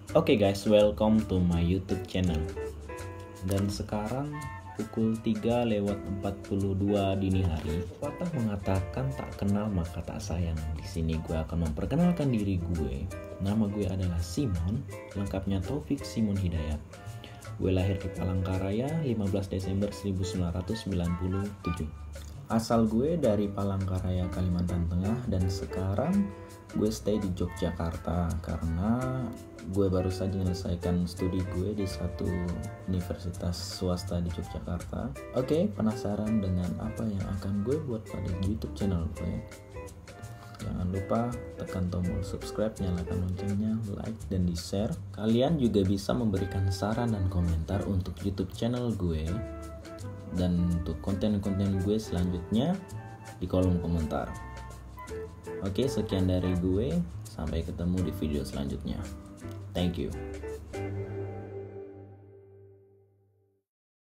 Oke guys, welcome to my YouTube channel. Dan sekarang pukul 3 lewat 42 dini hari. Pepatah mengatakan tak kenal maka tak sayang. Di sini gue akan memperkenalkan diri gue. Nama gue adalah Simon, lengkapnya Taufik Simon Hidayat. Gue lahir di Palangkaraya 15 Desember 1997. Asal gue dari Palangkaraya, Kalimantan Tengah, dan sekarang gue stay di Yogyakarta karena gue baru saja menyelesaikan studi gue di satu universitas swasta di Yogyakarta. Oke, penasaran dengan apa yang akan gue buat pada YouTube channel gue? Jangan lupa tekan tombol subscribe, nyalakan loncengnya, like, dan di-share. Kalian juga bisa memberikan saran dan komentar untuk YouTube channel gue dan untuk konten-konten gue selanjutnya di kolom komentar. Oke, sekian dari gue. Sampai ketemu di video selanjutnya. Thank you.